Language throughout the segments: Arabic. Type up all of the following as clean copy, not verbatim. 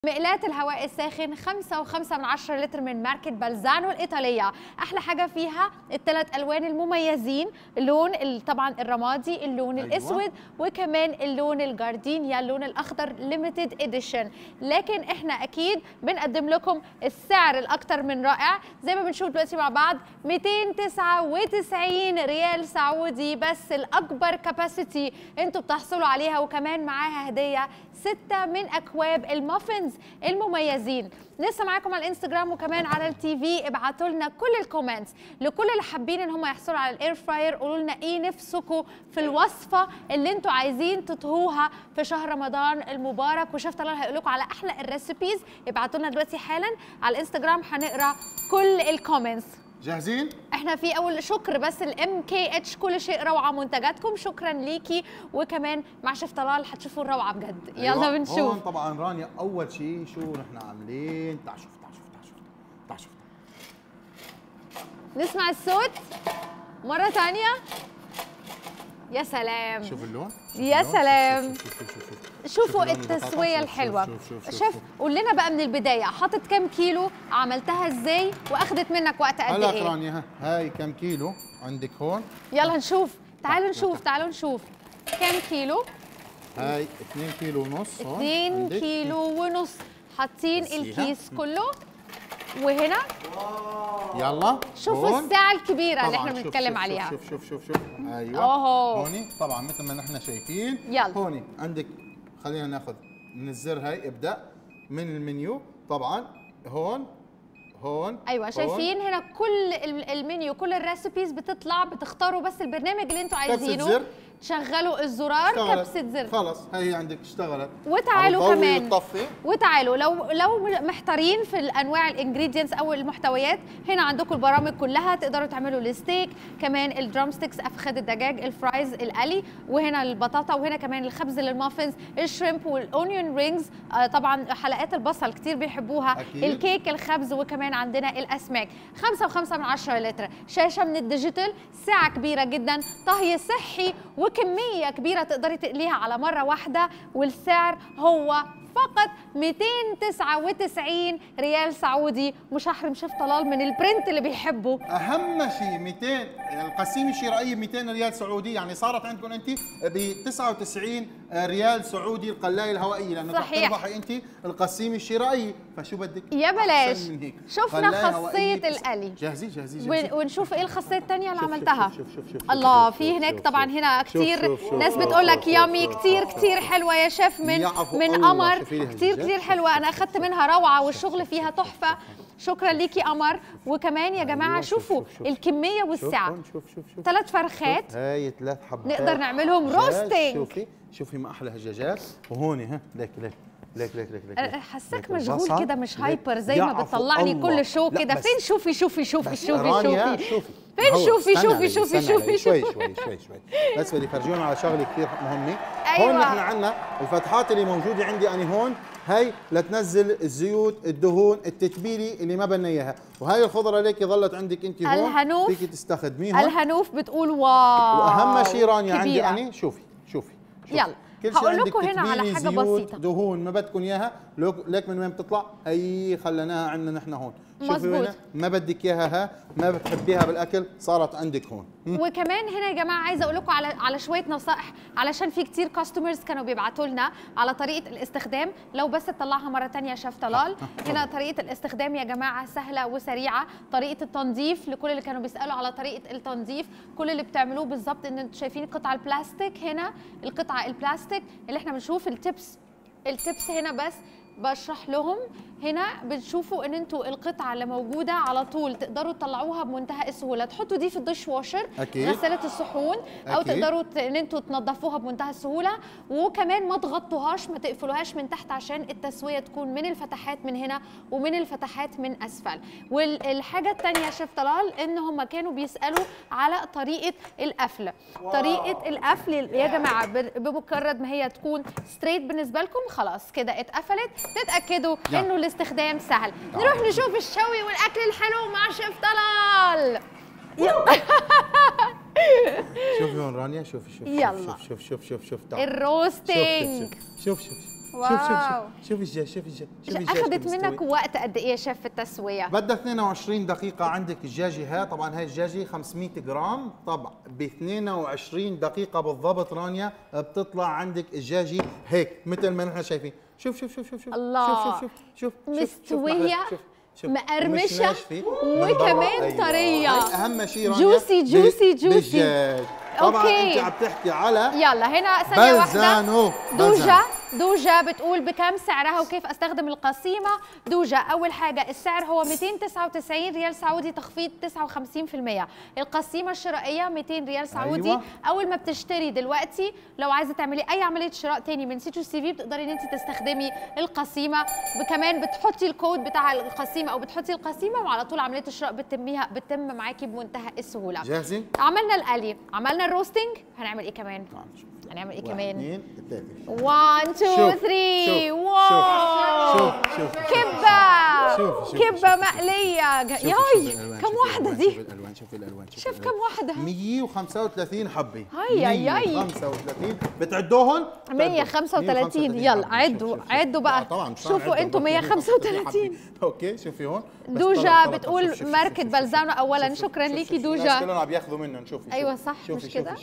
مقلاة الهواء الساخن 5.5 لتر من ماركة بالزانو الإيطالية. أحلى حاجة فيها الثلاث ألوان المميزين، اللون طبعا الرمادي، اللون الأسود، وكمان اللون الجاردينيا، اللون الأخضر ليميتد إديشن. لكن إحنا أكيد بنقدم لكم السعر الأكثر من رائع زي ما بنشوف دلوقتي مع بعض، 299 ريال سعودي بس، الأكبر كاباسيتي أنتوا بتحصلوا عليها، وكمان معاها هدية 6 من أكواب المافنز المميزين. لسه معاكم على الانستجرام وكمان على التي في. ابعتوا لنا كل الكومنتس لكل اللي حابين ان هم يحصلوا على الاير فراير، قولوا لنا ايه نفسكم في الوصفه اللي انتوا عايزين تطهوها في شهر رمضان المبارك، وشيف طلال هيقول لكم على احلى الريسيبيز. ابعتوا لنا دلوقتي حالا على الانستجرام، هنقرا كل الكومنتس. جاهزين؟ احنا في اول شكر بس الام كي اتش، كل شيء روعه منتجاتكم، شكرا ليكي. وكمان مع شيف طلال هتشوفوا الروعه بجد. يلا بنشوف. هون طبعا رانيا اول شيء شو نحن عاملين، تعال شوف نسمع الصوت مره ثانيه. يا سلام، شوف اللون، يا سلام، شوفوا اللون التسويه الحلوه. شوف شيف قول لنا بقى من البدايه، حاطط كام كيلو، عملتها ازاي، واخدت منك وقت قد ايه؟ هلا رانيا هاي كم كيلو عندك هون؟ يلا نشوف، تعالوا نشوف كام كيلو. هاي 2 كيلو ونص هون، 2 كيلو ونص، حاطين الكيس كله. وهنا يلا شوفوا الساعة الكبيرة اللي احنا بنتكلم عليها. شوف ايوه هوني طبعا مثل ما نحن شايفين. يلا هوني عندك، خلينا ناخذ من الزر هاي، ابدأ من المنيو طبعا. هون ايوه شايفين هنا كل المنيو، كل الريسيبيز بتطلع، بتختاروا بس البرنامج اللي انتوا عايزينه، تشغلوا الزرار كبسة زر، خلص هي عندك اشتغلت. وتعالوا كمان وتعالوا لو محتارين في الانواع الانجريدينتس او المحتويات، هنا عندكم البرامج كلها، تقدروا تعملوا الستيك، كمان الدرام ستيكس، افخاذ الدجاج، الفرايز القلي، وهنا البطاطا، وهنا كمان الخبز للمافنز، الشريمب والاونيون رينجز، طبعا حلقات البصل كتير بيحبوها أكيد. الكيك، الخبز، وكمان عندنا الاسماك. 5.5 لتر، شاشه من الديجيتال، سعه كبيره جدا، طهي صحي، وكمية كبيرة تقدري تقليها على مرة واحدة، والسعر هو فقط 299 ريال سعودي. مش هحرم شيف طلال من البرنت اللي بيحبه. اهم شيء 200 القسيمه الشرائيه ب 200 ريال سعودي، يعني صارت عندكم انت ب 99 ريال سعودي القلايه الهوائيه، لانه رح تربحي انت القسيمه الشرائيه، فشو بدك يا بلاش. شفنا خاصيه القلي، جاهزين ونشوف ايه الخاصيه الثانيه اللي عملتها. شوف الله، في هناك طبعا هنا كثير ناس بتقول لك يامي، كثير حلوه يا شيف من قمر، كتير حلوه، انا اخذت منها روعه والشغل فيها تحفه. شكرا ليكي قمر. وكمان يا جماعه شوفوا الكميه والسعه، 3 فرخات، هاي 3 حبات نقدر نعملهم روستنج. شوفي ما احلى هالدجاجات. وهون ها ليك حساك مشغول كده، مش هايبر زي ما بتطلعني كل شو كده. فين شوفي فين شوفي شوي بس بدي افرجيهم على شغله كثير مهمه. أيوة. هون نحن عندنا الفتحات اللي موجوده عندي انا هون، هي لتنزل الزيوت، الدهون، التتبيله اللي ما بدنا اياها، وهي الخضره ليكي ظلت عندك انت هون، الهنوف فيك تستخدميها. الهنوف بتقول واو. واهم شيء رانيا عندي انا، شوفي يلا هقول لكم هنا على حاجه بسيطه، دهون ما بدكم اياها، ليك من وين بتطلع؟ هي خليناها عندنا نحن هون. شوفي هنا ما بدك اياها، ما بتحبيها بالاكل، صارت عندك هون. وكمان هنا يا جماعه عايزه اقول لكم على شويه نصائح، علشان في كتير كاستمرز كانوا بيبعتوا لنا على طريقه الاستخدام. لو بس تطلعها مره ثانيه يا شيف طلال. هنا طريقه الاستخدام يا جماعه سهله وسريعه. طريقه التنظيف، لكل اللي كانوا بيسالوا على طريقه التنظيف، كل اللي بتعملوه بالظبط ان انتم شايفين قطع البلاستيك، هنا القطعه البلاستيك اللي احنا بنشوف التبس هنا، بس بشرح لهم. هنا بتشوفوا ان انتوا القطعه اللي موجوده على طول تقدروا تطلعوها بمنتهى السهوله، تحطوا دي في الدش واشر، غساله الصحون، او تقدروا ان انتوا تنظفوها بمنتهى السهوله. وكمان ما تغطوهاش، ما تقفلوهاش من تحت، عشان التسويه تكون من الفتحات من هنا ومن الفتحات من اسفل. والحاجه الثانيه يا شيف طلال ان هم كانوا بيسالوا على طريقه القفل. طريقه القفل يا جماعه بمجرد ما هي تكون ستريت بالنسبه لكم، خلاص كده اتقفلت، تتاكدوا انه الاستخدام سهل. نروح نشوف الشوي والاكل الحلو مع شيف طلال. شوفي هون رانيا، شوفي يلا شوف الروستنج. شوف شوف الدجاج، شوف الدجاج. اخذت منك وقت قد ايه شيف في التسويه؟ بدها 22 دقيقة. عندك الدجاجة هاي، طبعا هاي الدجاجة 500 جرام، طبعا ب 22 دقيقة بالضبط رانيا بتطلع عندك الدجاجة هيك مثل ما نحن شايفين. شوف شوف شوف شوف الله، شوف مستوية، مقرمشة وكمان طرية. أهم شيء رانيا جوسي جوسي جوسي. طبعا انت عم تحكي على يلا هنا ثانية واحدة. دوجا دوجا بتقول بكم سعرها وكيف استخدم القسيمة. دوجا أول حاجة السعر هو 299 ريال سعودي تخفيض 59%. القسيمة الشرائية 200 ريال سعودي. أيوة. أول ما بتشتري دلوقتي لو عايزة تعملي أي عملية شراء تاني من سيتو سي في بتقدري إن أنت تستخدمي القسيمة. كمان بتحطي الكود بتاع القسيمة أو بتحطي القسيمة وعلى طول عملية الشراء بتتم معاكي بمنتهى السهولة. جاهزين؟ عملنا القلي، عملنا الروستنج، هنعمل إيه كمان؟ هنعمل ايه كمان؟ 2 3 1 2 3 واو، كبه مقليه. ياي كم واحده دي؟ شوف الالوان، شوف الالوان، شوف كم واحده؟ 135 حبه. هاي 135 بتعدوهم؟ 135. يلا عدوا بقى. طبعا شوفوا انتم 135. اوكي شوفي هون. دوجا بتقول ماركه بلزانو. اولا شكرا ليكي دوجا. الناس كلهم عم ياخذوا منهم. شوفي ايوه صح مش كده؟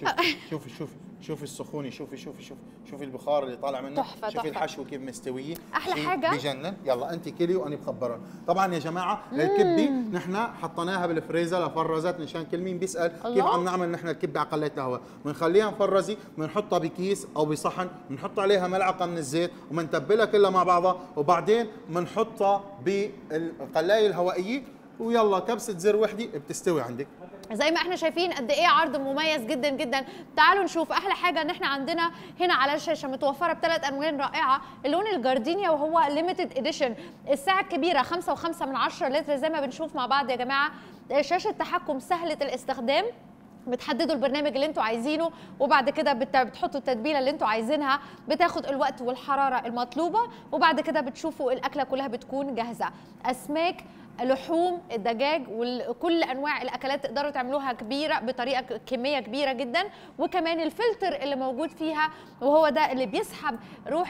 شوفي السخونه، شوفي البخار اللي طالع منه، شوفي الحشوه كيف مستويه، احلى حاجه بجنن. يلا انت كلي وانا بخبرهم. طبعا يا جماعه الكبه نحن حطيناها بالفريزر لفرزت، مشان كل مين بيسال كيف عم نعمل نحن الكبه على قلايه الهواء. بنخليها مفرزه، بنحطها بكيس او بصحن، بنحط عليها ملعقه من الزيت وبنتبلها كلها مع بعضها، وبعدين بنحطها بالقلايه الهوائيه ويلا كبسه زر وحده بتستوي عندك. زي ما احنا شايفين قد ايه عرض مميز جدا جدا. تعالوا نشوف احلى حاجه ان احنا عندنا هنا على الشاشه متوفره بثلاث الوان رائعه. اللون الجاردينيا وهو ليميتد اديشن، الساعه الكبيره 5.5 لتر زي ما بنشوف مع بعض يا جماعه. شاشه تحكم سهله الاستخدام، بتحددوا البرنامج اللي انتوا عايزينه وبعد كده بتحطوا التتبيله اللي انتوا عايزينها، بتاخد الوقت والحراره المطلوبه وبعد كده بتشوفوا الاكله كلها بتكون جاهزه. اسماك، لحوم، الدجاج وكل انواع الاكلات تقدروا تعملوها كبيره بطريقه كميه كبيره جدا. وكمان الفلتر اللي موجود فيها وهو ده اللي بيسحب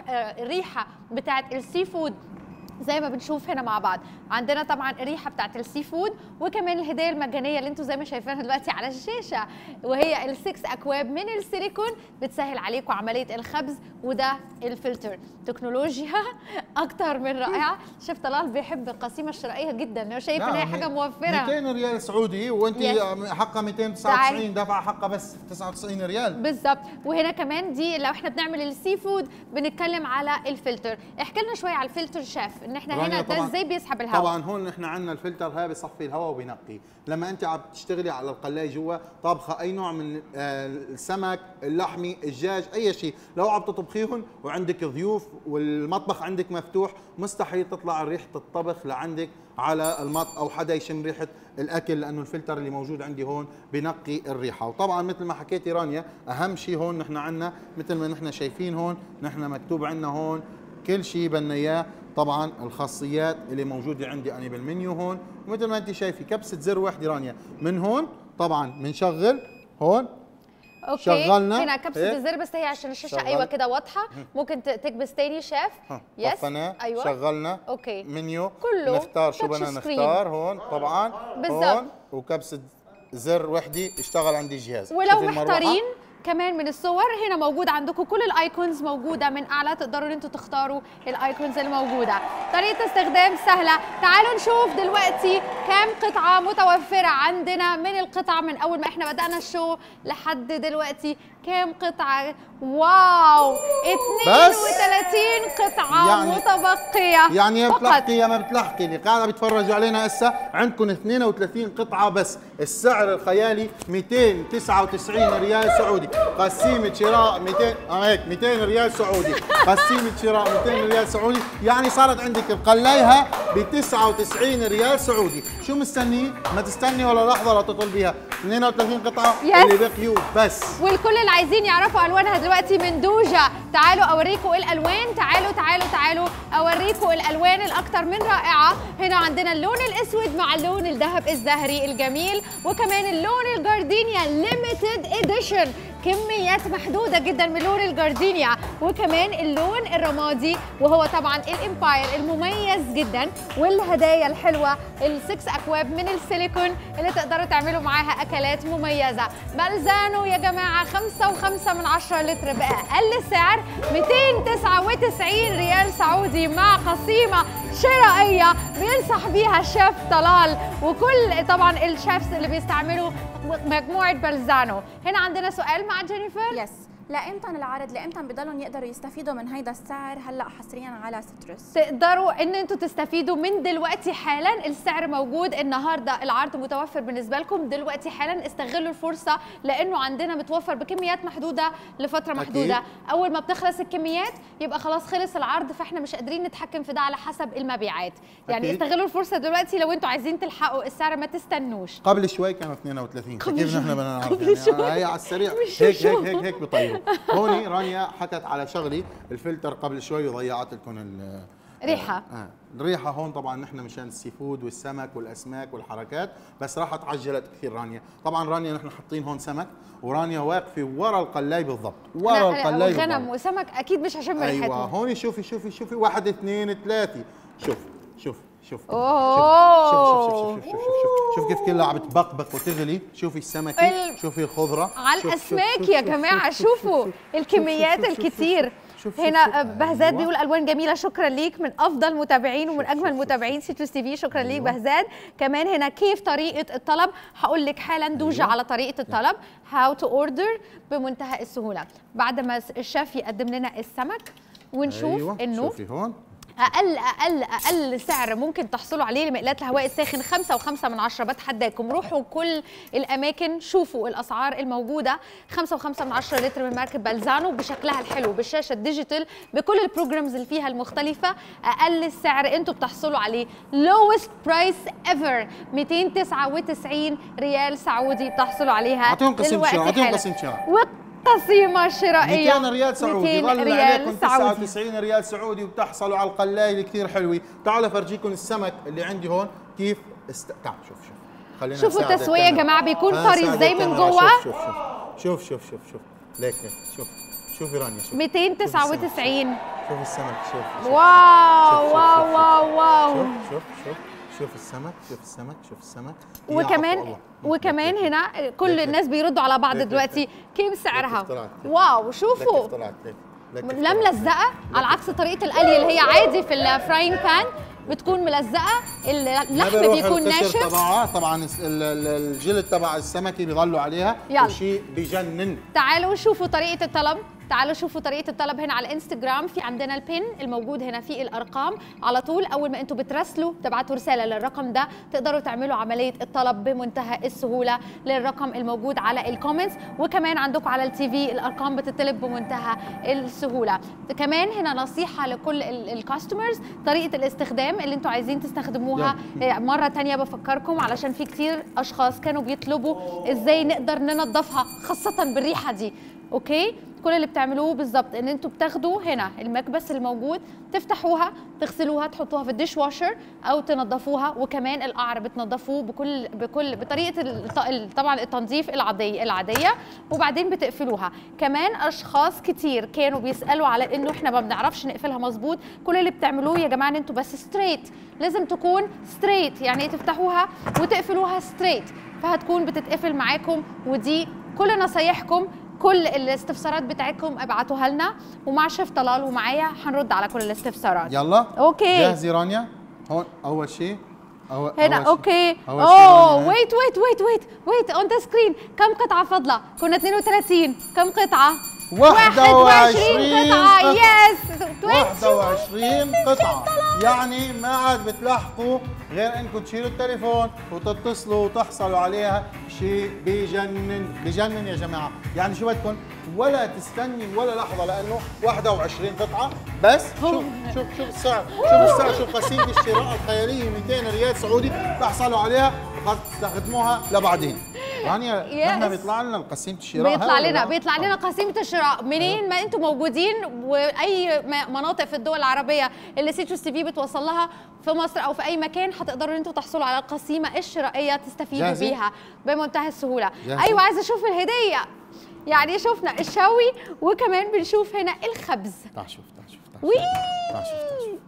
الريحه بتاعه السي فود زي ما بنشوف هنا مع بعض. عندنا طبعا الريحه بتاعت السي فود وكمان الهدايا المجانيه اللي انتم زي ما شايفينها دلوقتي على الشاشه، وهي ال6 اكواب من السيليكون بتسهل عليكم عمليه الخبز، وده الفلتر. تكنولوجيا اكتر من رائعه. شيف طلال بيحب القسيمه الشرائيه جدا، شايف ان هي حاجه موفره. 200 ريال سعودي وانت حقها 299 دفعه حقها بس 99 ريال بالظبط. وهنا كمان دي لو احنا بنعمل السي فود بنتكلم على الفلتر. احكي لنا شويه على الفلتر شيف، ان احنا هنا ده ازاي بيسحب الهواء؟ طبعا هون نحن عندنا الفلتر هاي بيصفي الهواء وبينقي. لما انت عم تشتغلي على القلايه جوا طابخه اي نوع من السمك، اللحمه، الدجاج، اي شيء، لو عم تطبخيهم وعندك ضيوف والمطبخ عندك مفتوح مستحيل تطلع ريحه الطبخ لعندك على المطبخ او حدا يشم ريحه الاكل، لانه الفلتر اللي موجود عندي هون بنقي الريحه. وطبعا مثل ما حكيتي رانيا اهم شيء هون نحن عندنا مثل ما نحن شايفين هون، نحن مكتوب عندنا هون كل شيء بدنا اياه. طبعا الخاصيات اللي موجوده عندي انا بالمنيو هون، ومثل ما انت شايفي كبسه زر واحده رانيا. من هون طبعا بنشغل هون. اوكي شغلنا هنا كبسه الزر بس هي عشان الشاشه ايوه كده واضحه. ممكن تكبس تاني شيف. يس ايوه شغلنا. اوكي منيو كله نختار شو بدنا نختار هون طبعا بالظبط. هون وكبسه زر وحده اشتغل عندي الجهاز. ولو محتارين كمان من الصور هنا موجود عندكم كل الايكونز موجوده من اعلى، تقدروا ان انتوا تختاروا الايكونز اللي موجوده. طريقه استخدام سهله. تعالوا نشوف دلوقتي كام قطعه متوفره عندنا من القطع من اول ما احنا بدانا الشو لحد دلوقتي. كام قطعه؟ واو 32 قطعه يعني متبقيه. يعني يا بتلحقي يا ما بتلحقي. اللي قاعده بيتفرجوا علينا هسه عندكم 32 قطعه بس. السعر الخيالي 299 ريال سعودي. قسيمه شراء 200 هيك 200 ريال سعودي. قسيمه شراء 200 ريال سعودي، يعني صارت عندك القلايها ب 99 ريال سعودي. شو مستني؟ ما تستني ولا لحظه لتطلبيها. 32 قطعه اللي بقيوا بس. والكل اللي عايزين يعرفوا الوانها دلوقتي من دوجا، تعالوا اوريكم الالوان. تعالوا اوريكم الالوان الاكثر من رائعه. هنا عندنا اللون الاسود مع اللون الذهب الزهري الجميل، وكمان اللون الجاردينيا ليميتد اديشن. كميات محدوده جدا من لون الجاردينيا، وكمان اللون الرمادي وهو طبعا الامباير المميز جدا، والهدايا الحلوه ال6 اكواب من السيليكون اللي تقدروا تعملوا معاها اكلات مميزه. بلزانو يا جماعه 5.5 لتر باقل سعر 299 ريال سعودي، مع قسيمه شرائيه بينصح بيها الشيف طلال وكل طبعا الشيفs اللي بيستعملوا مجموعه بلزانو. هنا عندنا سؤال مع جينيفر. يس، لامتى العرض؟ لامتى بضلهم يقدروا يستفيدوا من هيدا السعر هلا حصريا على سيتروس؟ تقدروا ان انتوا تستفيدوا من دلوقتي حالا، السعر موجود النهارده، العرض متوفر بالنسبه لكم دلوقتي حالا. استغلوا الفرصه لانه عندنا متوفر بكميات محدوده لفتره محدوده. أكيد. اول ما بتخلص الكميات يبقى خلاص خلص العرض، فاحنا مش قادرين نتحكم في ده على حسب المبيعات. يعني أكيد. استغلوا الفرصه دلوقتي لو انتوا عايزين تلحقوا السعر، ما تستنوش. قبل شوي كانوا 32، كيف نحن بدنا نعرف؟ يعني هي على السريع هيك بطيروا. هوني رانيا حكت على شغلي الفلتر قبل شوي وضيعت لكم ريحه. الريحه هون طبعا نحن مشان السي فود والسمك والاسماك والحركات، بس راحت عجلت كثير رانيا. طبعا رانيا نحن حاطين هون سمك، ورانيا واقفه ورا القلاي بالضبط، ورا القلاي غنم وسمك اكيد مش هشم ريحته. ايوه هوني شوفي 1 2 3 شوف اوه شوف كيف كلها عم تبقبق وتغلي. شوفي السمكه، شوفي الخضره على الاسماك يا جماعه، شوفوا الكميات الكتير. هنا بهزاد بيقول الوان جميله، شكرا ليك، من افضل متابعين ومن اجمل متابعين سيتروس تي في، شكرا ليك بهزاد. كمان هنا كيف طريقه الطلب؟ هقول لك حالا دوجه على طريقه الطلب، هاو تو اوردر بمنتهى السهوله. بعد ما الشيف يقدم لنا السمك ونشوف انه شوفي هون اقل سعر ممكن تحصلوا عليه لمقلات الهواء الساخن 5.5. بتحداكم روحوا كل الاماكن شوفوا الاسعار الموجوده. 5.5 لتر من ماركه بلزانو بشكلها الحلو، بالشاشه الديجيتال، بكل البروجرامز اللي فيها المختلفه. اقل سعر انتم بتحصلوا عليه lowest price ever 299 ريال سعودي بتحصلوا عليها. اعطيهم قسم شراء قسيمة شرائية 200 ريال سعودي، ظل عليكم 99 ريال سعودي وبتحصلوا على القلايل كثير حلوه. تعالوا افرجيكم السمك اللي عندي هون كيف تعال شوف خلينا شوفوا التسوية يا جماعة، بيكون طري ازاي من جوه. شوف ليك شوفي رانيا، شوف 299. شوف السمك، شوف واو شوف السمك وكمان هنا كل الناس بيردوا على بعض دلوقتي كيف سعرها. واو شوفوا لا ملزقه، على عكس طريقه القلي اللي هي عادي في الفراينج بان بتكون ملزقه، اللحم بيكون ناشف. طبعا الجلد تبع السمكه بيضلوا عليها وشيء بجنن. تعالوا شوفوا طريقه الطلب، تعالوا شوفوا طريقه الطلب هنا على الانستغرام. في عندنا البين الموجود هنا فيه الارقام، على طول اول ما انتم بترسلوا تبعتوا رساله للرقم ده تقدروا تعملوا عمليه الطلب بمنتهى السهوله للرقم الموجود على الكومنتس. وكمان عندكم على التي في الارقام بتطلب بمنتهى السهوله. كمان هنا نصيحه لكل الكاستمرز، طريقه الاستخدام اللي انتم عايزين تستخدموها مره ثانيه بفكركم، علشان في كتير اشخاص كانوا بيطلبوا ازاي نقدر ننظفها خاصه بالريحه دي. اوكي، كل اللي بتعملوه بالظبط ان انتوا بتاخدوا هنا المكبس الموجود، تفتحوها، تغسلوها، تحطوها في الديش واشر او تنظفوها. وكمان القعر بتنظفوه بطريقه طبعا التنظيف العاديه، وبعدين بتقفلوها. كمان اشخاص كتير كانوا بيسالوا على انه احنا ما بنعرفش نقفلها مظبوط. كل اللي بتعملوه يا جماعه ان انتوا بس ستريت، لازم تكون ستريت، يعني تفتحوها وتقفلوها ستريت، فهتكون بتتقفل معاكم. ودي كل نصايحكم، كل الاستفسارات بتاعتكم ابعتوها لنا، ومع شيف طلال ومعايا هنرد على كل الاستفسارات. يلا اوكي، جاهزه رانيا؟ هون اول شيء هنا اوكي. اوه ويت اون ذا سكرين، كم قطعه فاضله؟ كنا 32، كم قطعه؟ 21 قطعه. يس 21 قطعه، يعني ما عاد بتلاحقوا غير انكم تشيلوا التليفون وتتصلوا وتحصلوا عليها. شيء بجنن يا جماعه. يعني شو بدكم، ولا تستني ولا لحظه، لانه 21 قطعه بس. شوف السعر، شوف قسيمه الشراء الخياليه 200 ريال سعودي تحصلوا عليها وقد تستخدموها لبعدين. رانيا نحن بيطلع لنا قسيمه الشراء، بيطلع لنا قسيمه الشراء منين ما انتم موجودين، واي مناطق في الدول العربيه اللي سيتروس تي في بتوصل لها في مصر او في اي مكان، هتقدروا انتم تحصلوا على القسيمه الشرائيه تستفيدوا بيها بمنتهى السهوله. ايوه عايزه اشوف الهديه. يعني شفنا الشوي وكمان بنشوف هنا الخبز. تعال شوف وي تعال شوف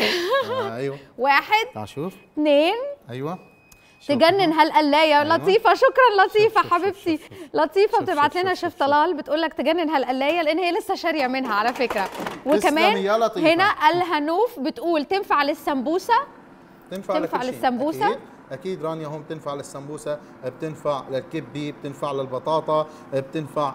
ايوه 1 تعال شوف 2 ايوه تجنن هالقلايه. أيوة. لطيفه، شكرا لطيفه شوف حبيبتي. شوف. لطيفه بتبعت لنا شوف. شيف طلال بتقول لك تجنن هالقلايه لان هي لسه شاريه منها على فكره. وكمان تسلمي يا لطيفة. هنا الهنوف بتقول تنفع للسمبوسه. تنفع تنفع لكل شيء. للسمبوسة؟ اكيد رانيا هون بتنفع للسمبوسه، بتنفع للكبي، بتنفع للبطاطا، بتنفع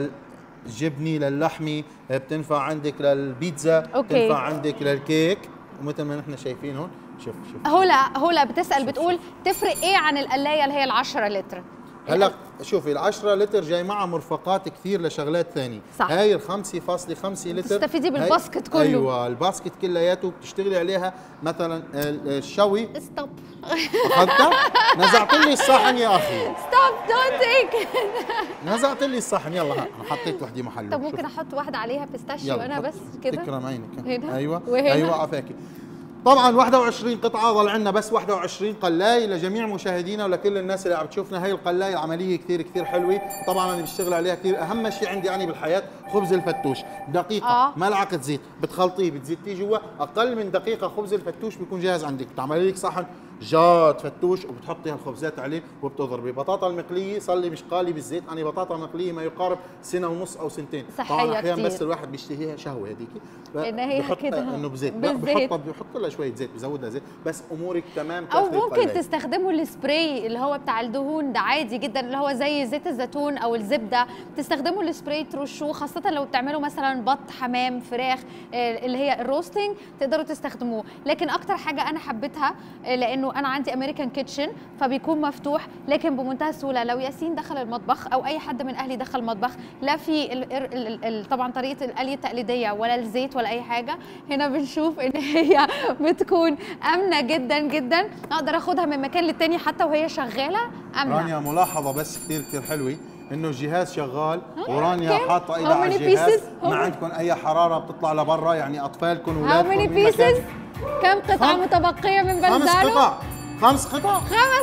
للجبني، للحمي، بتنفع عندك للبيتزا، بتنفع عندك للكيك. ومثل ما نحن شايفين هون شوف هولا بتسال بتقول تفرق ايه عن القلايه اللي هي ال10 لتر؟ هلا شوفي ال10 لتر جاي معها مرفقات كثير لشغلات ثانيه. صح. هاي ال 5.5 لتر تستفيدي بالباسكت كله. ايوه الباسكت كلياته بتشتغلي عليها. مثلا الشوي ستوب اخذتها نزعت لي الصحن يا اخي. ستوب دونت تيك. نزعت لي الصحن. يلا انا حطيت وحده محله. طب ممكن احط واحده عليها بيستاشيو انا بس كده؟ تكرم عينك. هنا ايوه وهنا. ايوه عفاكي. طبعا 21 قطعه، ضل عندنا بس 21 قلاي لجميع مشاهدينا ولكل الناس اللي عم تشوفنا. هي القلاي العمليه كثير حلوه. طبعا انا بشتغل عليها كثير. اهم شيء عندي انا بالحياه خبز الفتوش. دقيقه ملعقه زيت بتخلطيه بتزيتيه جوا، اقل من دقيقه خبز الفتوش بيكون جاهز عندك. بتعملي لك صحن جاد فتوش وبتحطي هالخبزات عليه وبتضربي. بطاطا المقليه صار لي مش قالي بالزيت، انا بطاطا مقليه ما يقارب 1.5 سنة او 2 سنين. طبعا احيانا بس الواحد بيشتهيها شهوه هذيكي ان هي كده انه بزيت. بحط لها شويه زيت، بزودها زيت بس امورك تمام. او ممكن تستخدموا السبراي اللي هو بتاع الدهون، ده عادي جدا اللي هو زي زيت الزيتون او الزبده. تستخدموا السبراي ترشوه، خاصه لو بتعملوا مثلا بط حمام فراخ اللي هي الروستنج تقدروا تستخدموه. لكن اكتر حاجه انا حبيتها لانه انا عندي امريكان كيتشن فبيكون مفتوح لكن بمنتهى السهوله. لو ياسين دخل المطبخ او اي حد من اهلي دخل المطبخ لا في طبعا طريقه القليه التقليديه ولا الزيت ولا اي حاجه. هنا بنشوف ان هي بتكون امنه جدا. اقدر اخدها من مكان للتاني حتى وهي شغاله امنه. رانيا ملاحظه بس كثير حلوه انه الجهاز شغال ورانيا حاطه ايدها على الجهاز. ما عندكم اي حراره بتطلع لبرا، يعني اطفالكم واولادكم. How many pieces؟ كم قطعه متبقيه من بنزانو؟ 5 قطع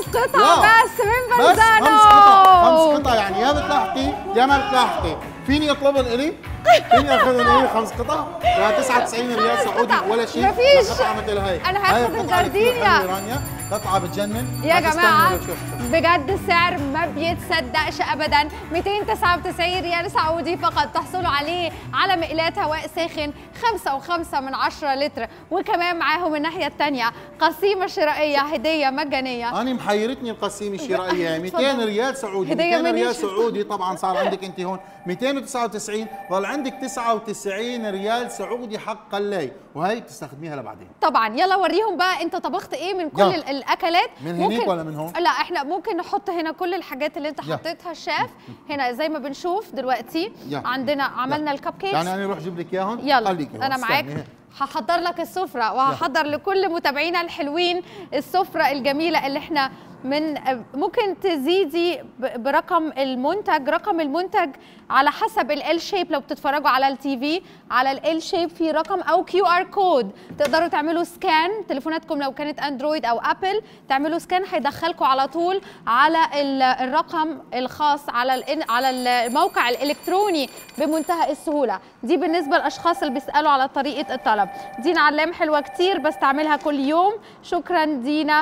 بس من بنزانو. 5 قطع يعني يا بتلاحقي يا ما بتلاحقي. فيني اطلبهم الي؟ فيني اخذهم الي 5 قطع؟ ب 99 ريال سعودي ولا شيء. مفيش. قطعه مثل هاي. انا هاخد الجاردينيا. رانيا قطعه بتجنن يا جماعه بجد السعر ما بيتصدقش ابدا. 299 ريال سعودي فقط تحصلوا عليه على مقلات هواء ساخن 5.5 لتر. وكمان معاهم الناحيه الثانيه قسيمه شرائيه هديه مجانيه. انا محيرتني القسيمه الشرائيه 200 ريال سعودي. 200 ريال سعودي طبعا صار عندك انت هون 299. ضل عندك 99 ريال سعودي حق قلاي وهي بتستخدميها لبعدين. طبعا يلا وريهم بقى انت طبخت ايه من كل الاكلات. من هنيك ولا من هون؟ لا احنا ممكن نحط هنا كل الحاجات اللي انت حطيتها الشيف. هنا زي ما بنشوف دلوقتي عندنا عملنا الكب كيكس. يعني انا اروح اجيب لك اياهم. يلا انا معاك. هحضر لك السفره وهحضر لكل متابعينا الحلوين السفره الجميله اللي احنا ممكن تزيدي برقم المنتج. رقم المنتج على حسب ال شيب. لو بتتفرجوا على التي في على ال شيب في رقم او QR كود تقدروا تعملوا سكان. تليفوناتكم لو كانت اندرويد او ابل تعملوا سكان هيدخلكم على طول على الرقم الخاص على الموقع الالكتروني بمنتهى السهوله. دي بالنسبه للاشخاص اللي بيسالوا على طريقه الطلب. دينا علام حلوه كتير بستعملها كل يوم. شكرا دينا.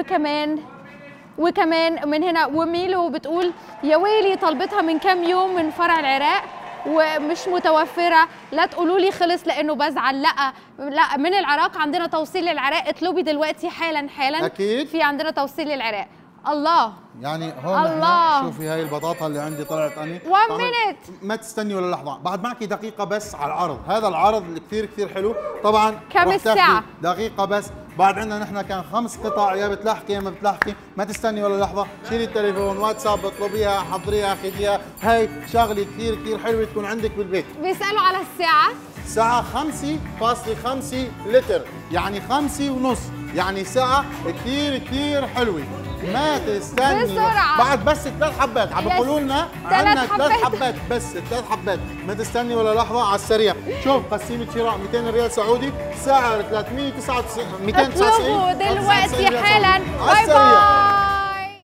وكمان من هنا وميلو بتقول يا ويلي طلبتها من كام يوم من فرع العراق ومش متوفره. لا تقولوا لي خلص لانه بزعل. لا من العراق عندنا توصيل للعراق. اطلبي دلوقتي حالا اكيد في عندنا توصيل للعراق. الله يعني هون الله. شوفي هاي البطاطا اللي عندي طلعت اني 1 مينيت. ما تستني ولا لحظه. بعد معك دقيقه بس على العرض. هذا العرض اللي كثير حلو. طبعا كم الساعه؟ دقيقه بس. بعد عندنا نحن كان 5 قطع. يا بتلاحقي يا ما بتلاحقي. ما تستني ولا لحظه. شيلي التليفون واتساب اطلبيها حضريها خذيها. هاي شغله كثير حلوه تكون عندك بالبيت. بيسالوا على الساعه. ساعه 5.5 لتر يعني 5.5 يعني ساعه كثير حلوه. ما تستني بسرعة. بعد بس 3 حبات. عم بيقولوا لنا عندنا 3 حبات بس. 3 حبات. ما تستني ولا لحظه على السريع. شوف قسيمه شراء 200 ريال سعودي سعر 299. اطلبوا دلوقتي حالا. باي باي.